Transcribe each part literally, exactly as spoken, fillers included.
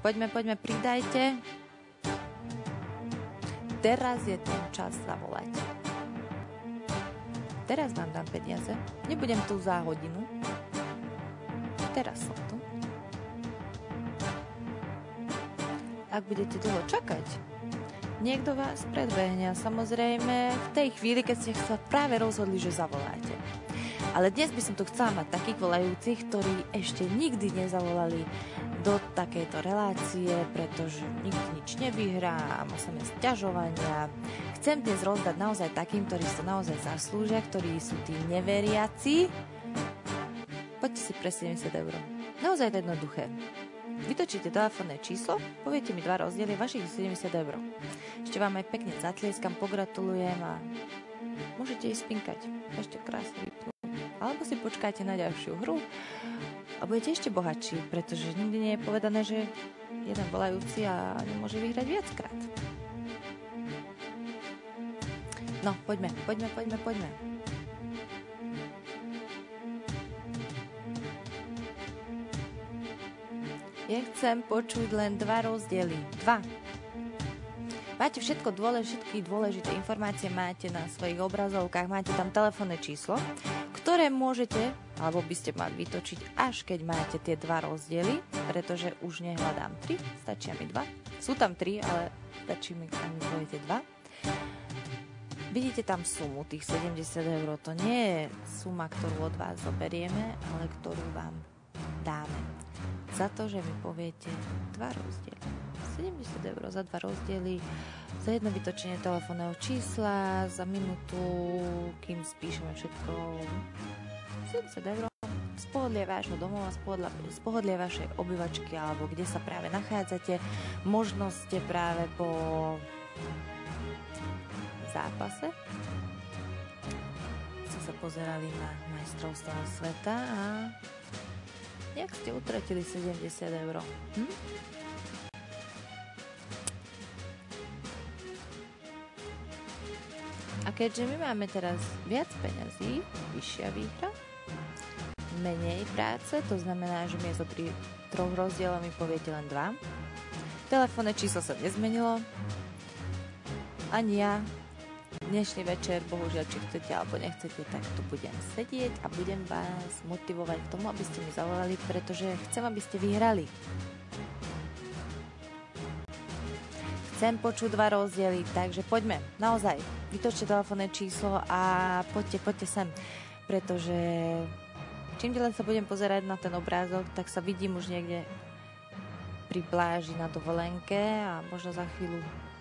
poďme, poďme, pridajte. Teraz je ten čas zavolať. Teraz vám dám peniaze. Nebudem tu za hodinu. Teraz som tu. Ak budete dlho čakať, niekto vás predbehne. Samozrejme v tej chvíli, keď ste sa práve rozhodli, že zavoláte. Ale dnes by som tu chcela mať takých volajúcich, ktorí ešte nikdy nezavolali do takejto relácie, pretože nikdy nič nevyhrá a má samé sťažovania. Chcem dnes rozdať naozaj takým, ktorí to naozaj zaslúžia, ktorí sú tí neveriaci. Poďte si pre sedemdesiat eur. Naozaj to jednoduché. Vytočíte telefónne číslo, poviete mi dva rozdiely vašich sedemdesiat eur. Ešte vám aj pekne zatlieskam, pogratulujem a môžete ísť spinkať. Ešte krásne vypnúť. Alebo si počkáte na ďalšiu hru a budete ešte bohatší, pretože nikdy nie je povedané, že jeden volajúci a nemôže vyhrať viackrát. No, poďme, poďme, poďme, poďme. Ja chcem počuť len dva rozdiely. Dva. Máte všetko dôležité, všetky dôležité informácie máte na svojich obrazovkách, máte tam telefónne číslo, ktoré môžete, alebo by ste mali vytočiť, až keď máte tie dva rozdiely, pretože už nehľadám tri, stačia mi dva. Sú tam tri, ale stačí mi, ak mi poviete dva. Vidíte tam sumu, tých sedemdesiat eur, to nie je suma, ktorú od vás zoberieme, ale ktorú vám dáme. Za to, že mi poviete dva rozdiely. sedemdesiat eur za dva rozdiely, za jedno vytočenie telefónneho čísla, za minútu, kým spíšeme všetko, sedemdesiat eur. Z pohodlia vášho domova, z pohodlia, z pohodlia vašej obývačky, alebo kde sa práve nachádzate, možno ste práve po zápase, ste sa pozerali na majstrovstvá sveta a jak ste utratili sedemdesiat eur. Hm? A keďže my máme teraz viac peňazí, vyššia výhra, menej práce, to znamená, že miesto tri, troch rozdielov mi poviete len dva. Telefónne číslo sa nezmenilo. Ani ja. Dnešný večer, bohužiaľ, či chcete alebo nechcete, tak tu budem sedieť a budem vás motivovať k tomu, aby ste mi zavolali, pretože chcem, aby ste vyhrali. Chcem počuť dva rozdiely, takže poďme, naozaj, vytočte telefónne číslo a poďte, poďte sem, pretože čím ďalej sa budem pozerať na ten obrázok, tak sa vidím už niekde pri pláži na dovolenke a možno za chvíľu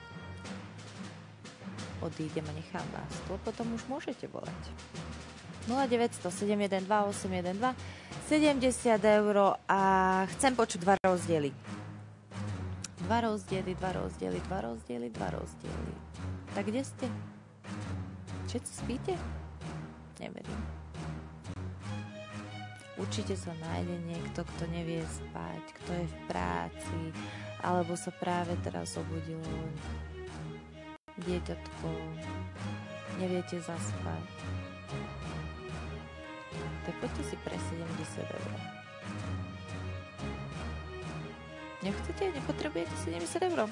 odídem a nechám vás. To potom už môžete volať. nula deväť nula sedem jeden dva osem jeden dva sedemdesiat eur a chcem počuť dva rozdiely. Dva rozdiely, dva rozdiely, dva rozdiely, dva rozdiely. Tak kde ste? Všetci spíte? Neverím. Určite sa nájde niekto, kto nevie spať, kto je v práci, alebo sa práve teraz obudilo dieťatko, neviete zaspať. Tak poďte si pre sedemdesiat eur. Nechcete? Nepotrebujete sedemdesiat eur?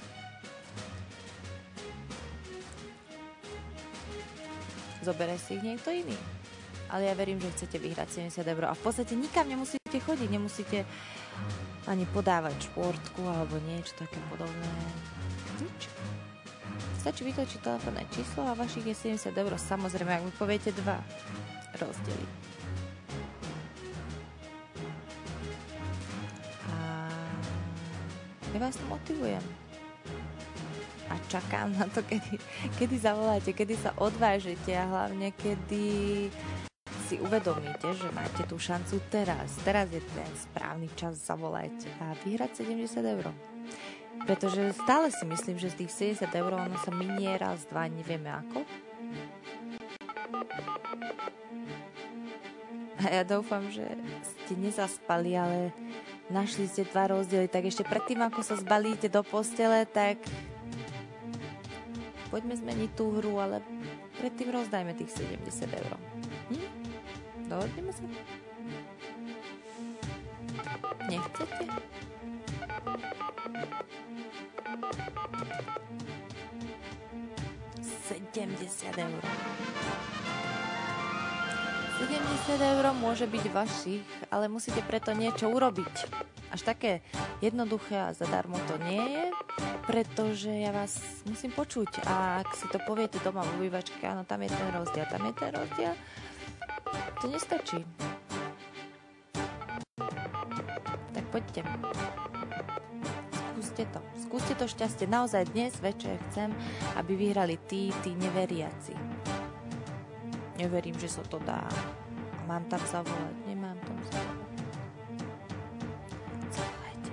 Zoberie si ich niekto iný. Ale ja verím, že chcete vyhrať sedemdesiat eur a v podstate nikam nemusíte chodiť, nemusíte ani podávať športku alebo niečo také podobné. Nič. Stačí vytočiť telefónne číslo a vašich je sedemdesiat eur. Samozrejme, ak mi poviete dva rozdiely. A ja vás to motivujem. A čakám na to, kedy, kedy zavoláte, kedy sa odvážete a hlavne kedy si uvedomíte, že máte tú šancu teraz. Teraz je ten správny čas, zavolajte a vyhrať sedemdesiat eur. Pretože stále si myslím, že z tých sedemdesiat eur ono sa minie raz, dva, nevieme ako. A ja dúfam, že ste nezaspali, ale našli ste dva rozdiely, tak ešte predtým, ako sa zbalíte do postele, tak poďme zmeniť tú hru, ale predtým rozdajme tých sedemdesiat eur. Hm? Dohodneme sa? Nechcete? sedemdesiat eur. sedemdesiat eur môže byť vašich, ale musíte preto niečo urobiť. Až také jednoduché a zadarmo to nie je, pretože ja vás musím počuť. A ak si to poviete doma v obývačke, áno, tam je ten rozdiel, tam je ten rozdiel, to nestačí. Tak poďte. Skúste to. Skúste to šťastie. Naozaj dnes večer chcem, aby vyhrali tí, tí neveriaci. Neverím, že sa to dá. Mám tam zavolať? Nemám tam zavolať. Zavolajte.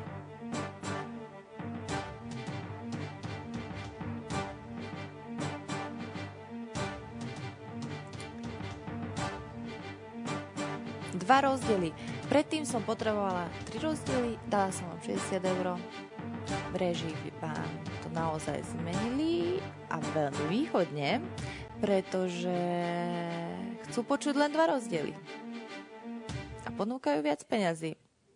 Dva rozdiely. Predtým som potrebovala tri rozdiely, dala som vám šesťdesiat eur. V réžii vám to naozaj zmenili a veľmi výhodne, pretože chcú počuť len dva rozdiely a ponúkajú viac peňazí.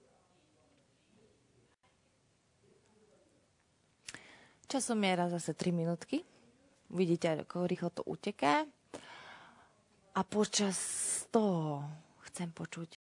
Časomiera zase tri minútky. Vidíte, ako rýchlo to uteká. A počas toho chcem počuť